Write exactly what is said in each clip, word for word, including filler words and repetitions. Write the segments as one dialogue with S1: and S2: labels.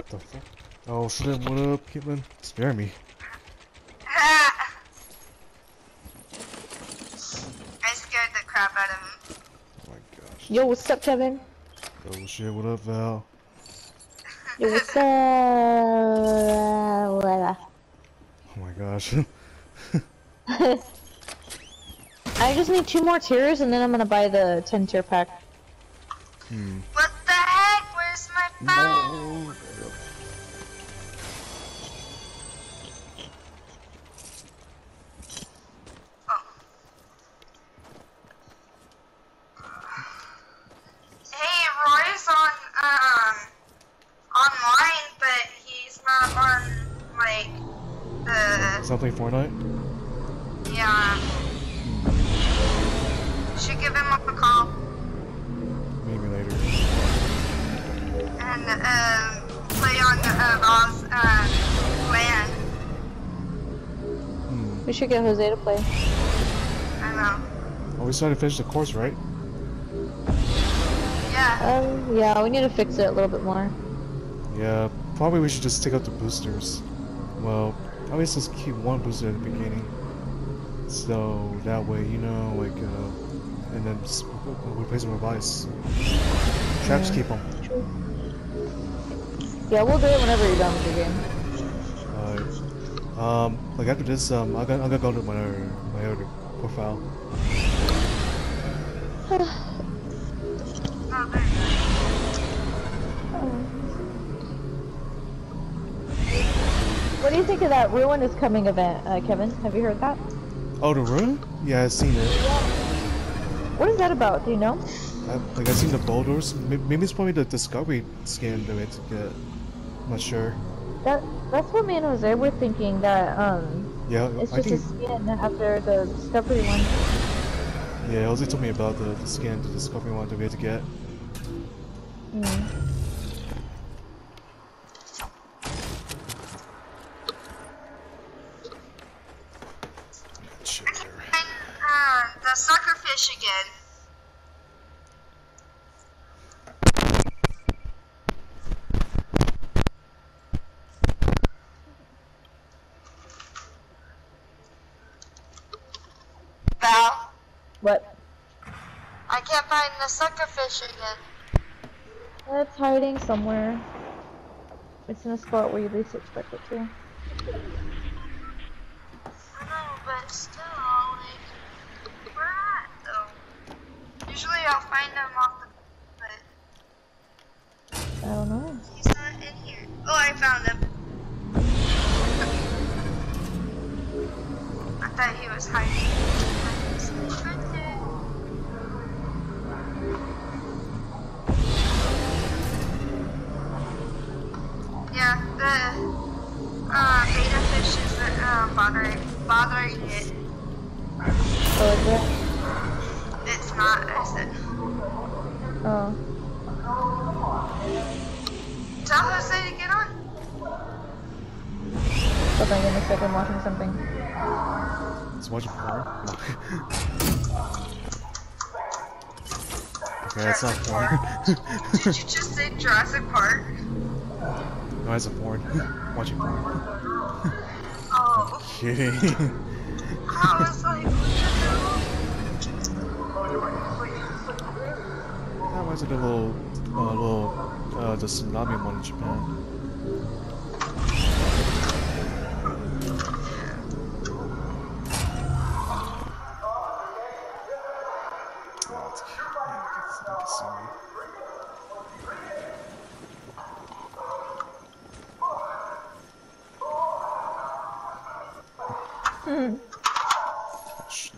S1: The fuck? Oh, shit, what up, Caitlin? Spare me.
S2: I scared the crap out of him.
S1: Oh my gosh.
S3: Yo, what's up, Kevin?
S1: Oh shit, what up, Val?
S3: Yo, what's up?
S1: Oh my gosh.
S3: I just need two more tiers and then I'm gonna buy the ten tier pack.
S1: Hmm.
S2: What the heck? Where's my phone?
S1: No.
S2: Oh. Hey, Roy's on um online, but he's not on like the
S1: Something Fortnite?
S2: yeah. Should give him a call
S1: Maybe later.
S2: and um play on uh, Val's uh, land.
S1: Hmm.
S3: We should get Jose to play.
S2: I know.
S1: Oh, we started to finish the course, right?
S2: Yeah.
S3: Um, yeah, we need to fix it a little bit more.
S1: Yeah, probably we should just take out the boosters. Well, at least let's keep one booster at the beginning. So that way, you know, like, uh, and then just replace them with ice. Traps
S3: Yeah.
S1: keep them.
S3: True. Yeah, we'll do it whenever you're done with the game.
S1: Uh, um, like after this, um, I'm gonna, I'm gonna go to my other, my other profile.
S2: Oh, there you
S3: What do you think of that Ruin is Coming event, uh, Kevin? Have you heard that?
S1: Oh, the room? Yeah, I've seen it.
S3: What is that about? Do you know?
S1: I, like I've seen the boulders. Maybe, maybe it's probably the discovery skin that we have to get. I'm not sure.
S3: That that's what me and Jose were thinking. That um,
S1: Yeah,
S3: it's
S1: I
S3: just
S1: think.
S3: a skin after the Discovery one.
S1: Yeah, Jose told me about the, the skin, the discovery one that we had to get.
S3: Mm.
S1: Shit, there.
S2: And uh, the suckerfish again. Val,
S3: What?
S2: I can't find the suckerfish again.
S3: It's hiding somewhere. It's in a spot where you least expect it to.
S2: I know, but still, like, where at though? Usually I'll find him off the, but
S3: I don't know.
S2: he's not in here. Oh, I found him. I thought he was hiding. Yeah, the uh, beta fish is uh, bothering, bothering it.
S3: Oh, is it?
S2: It's not, I said.
S3: Oh.
S2: Tell Jose to get on.
S3: Hold on, give me a second. I'm watching something.
S1: It's watching porn. Okay, that's not porn.
S2: Did you just say Jurassic Park?
S1: No, it's a porn. Watching porn.
S2: Oh.
S1: Kidding.
S2: I was like,
S1: That was like a little, uh, little, uh, the tsunami one in Japan. Oh, it's cute. Yeah, it's, I can see me.
S3: Hmm.
S1: Oh, shit.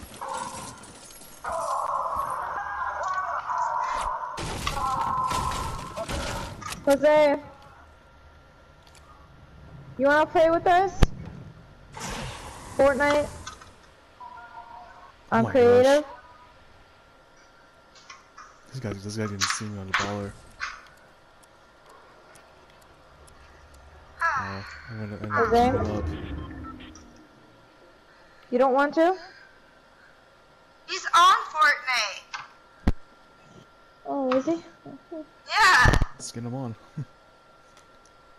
S3: Jose, you wanna play with us? Fortnite?
S1: Oh
S3: On
S1: my
S3: creative?
S1: gosh. This guy, this guy didn't see me on the baller. Uh, I'm gonna end up
S3: Jose?
S1: giving up.
S3: You don't want to?
S2: he's on Fortnite.
S3: Oh, is he?
S2: Yeah.
S1: Let's get him on.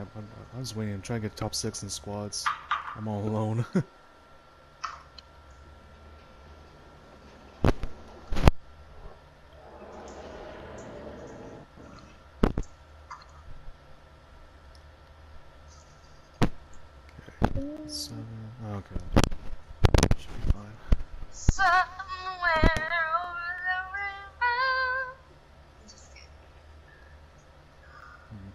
S1: I'm, I'm, I'm just waiting. I'm trying to get top six in squads. I'm all alone. Seven. Okay. Should be fine.
S2: Somewhere over the river. Just kidding.
S1: Hmm.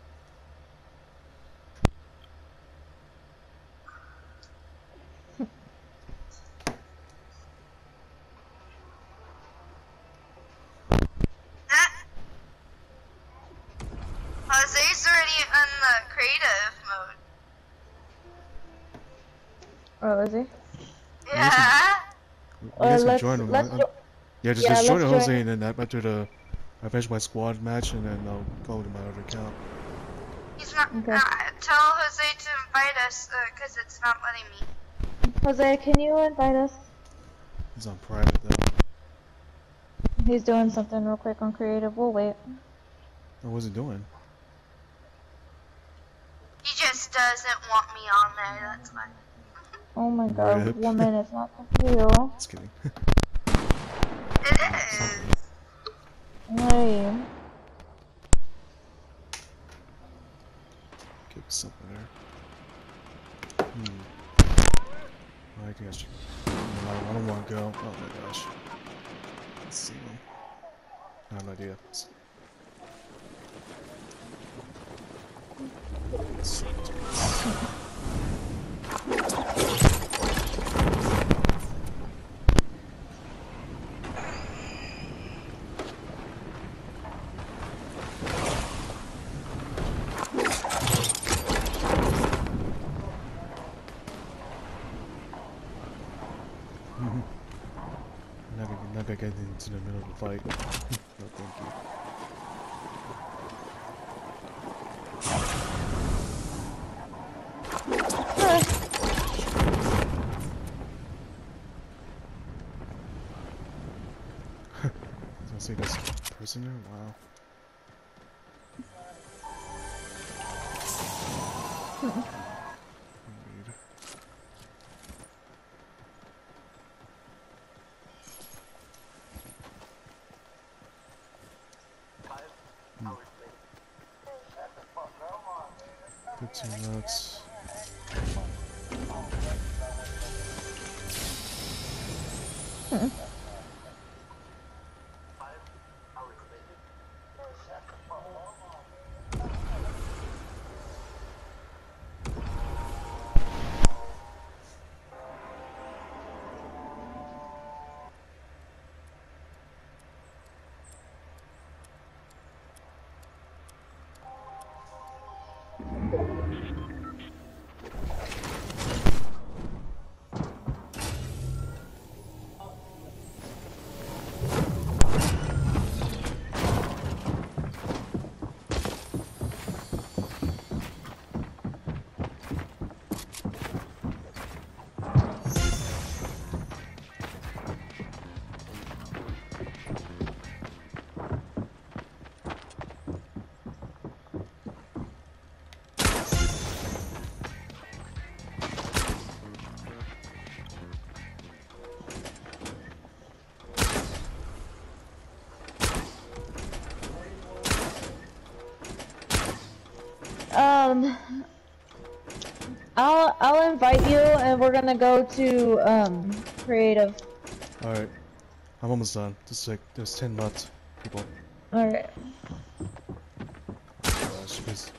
S2: Ah, Jose's already in the creative mode.
S3: Oh, is he?
S2: Yeah.
S1: You
S3: Uh,
S1: guys can
S3: let's
S1: join him.
S3: let's
S1: I- I-
S3: jo
S1: yeah, just,
S3: yeah,
S1: just join
S3: let's
S1: Jose
S3: join.
S1: and then after the I finish my squad match and then I'll go to my other account.
S2: He's not.
S3: Okay.
S2: Uh, tell Jose to invite us, uh, cause it's not letting me.
S3: Jose, can you invite us?
S1: He's on private though.
S3: He's doing something real quick on creative. We'll wait.
S1: Oh, what's he doing?
S2: He just doesn't want me on there. That's why.
S3: Oh my god,
S1: Rip.
S3: woman, it's not for you.
S1: Just kidding.
S2: It is.
S3: Hey.
S1: Give something there. Hmm. I guess. No, I don't want to go. Oh my gosh. Let's see. I have no idea. Let's see. Not gonna, not gonna get into the middle of the fight. No, thank you. I was gonna say this person there? Wow. Weird. fifteen nuts.
S3: Um, I'll I'll invite you, and we're gonna go to um creative.
S1: Alright. I'm almost done. Just like, there's ten nuts, people.
S3: All right.
S1: Gosh, please.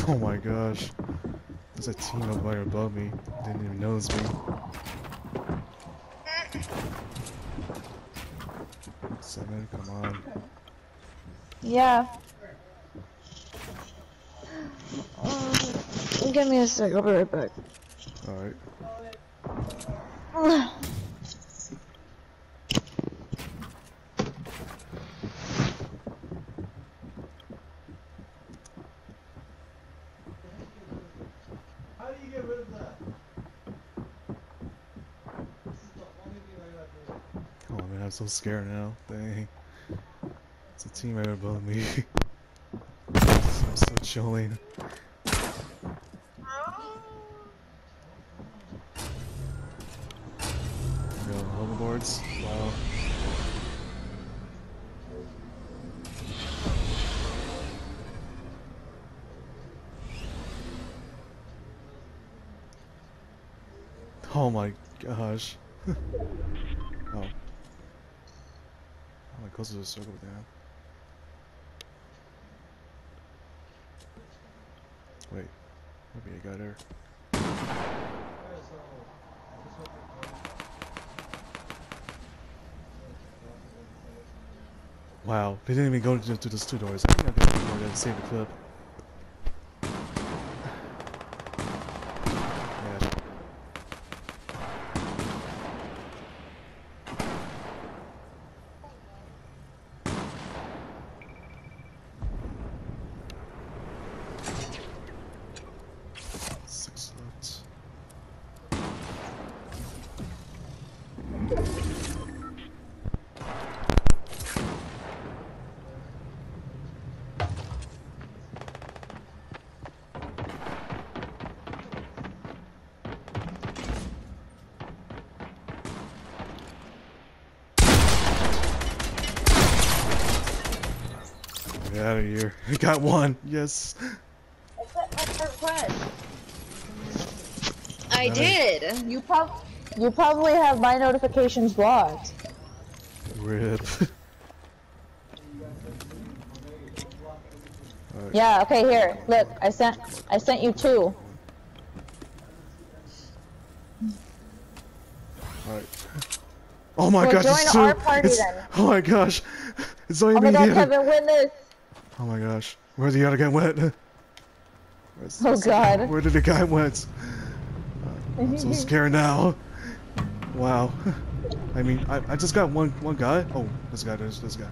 S1: Oh my gosh. There's a team up right above me. Didn't even notice me. Seven, come on.
S3: Yeah. Um, give me a sec, I'll be right back.
S1: Alright.
S4: How do you get rid of that?
S1: Oh man, I'm so scared now. Dang. It's a team right above me. I'm so chilling. Yo, hoverboards. Wow. Oh my gosh. Oh. How am I close to the circle down? Wait. Maybe I got her. Wow, they didn't even go to, to those two doors. I think I got to save the clip. Yeah. Six left. Get out of here. We got one. Yes.
S2: I
S1: Nice.
S2: did.
S3: You prob you probably have my notifications blocked.
S1: Rip. Alright.
S3: Yeah, okay, here. Look, I sent I sent you two.
S1: Alright. Oh my
S3: Well,
S1: gosh,
S3: join
S1: it's two.
S3: our party
S1: It's,
S3: then.
S1: oh my gosh. It's only
S3: Oh my
S1: me
S3: god,
S1: here.
S3: Kevin, win this!
S1: Oh my gosh. Where did the other guy went? Where's-
S3: Oh god.
S1: Where did the guy went? Uh, I'm so scared now. Wow. I mean, I, I just got one one guy. Oh, this guy, there's this guy.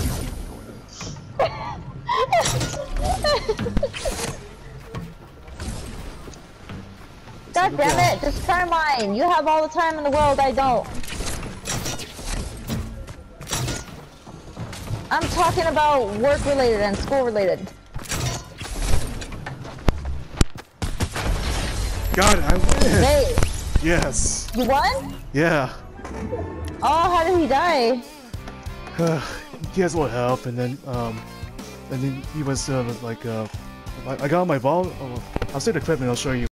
S3: God damn it, just try mine. You have all the time in the world, I don't. I'm talking about work related and school related.
S1: Got it, I win!
S3: Hey,
S1: Yes!
S3: you won?
S1: Yeah.
S3: Oh, how did he die?
S1: He has a little help, and then, um, and then he was, uh, like, uh, I, I got my ball. Oh, I'll save the clip and I'll show you.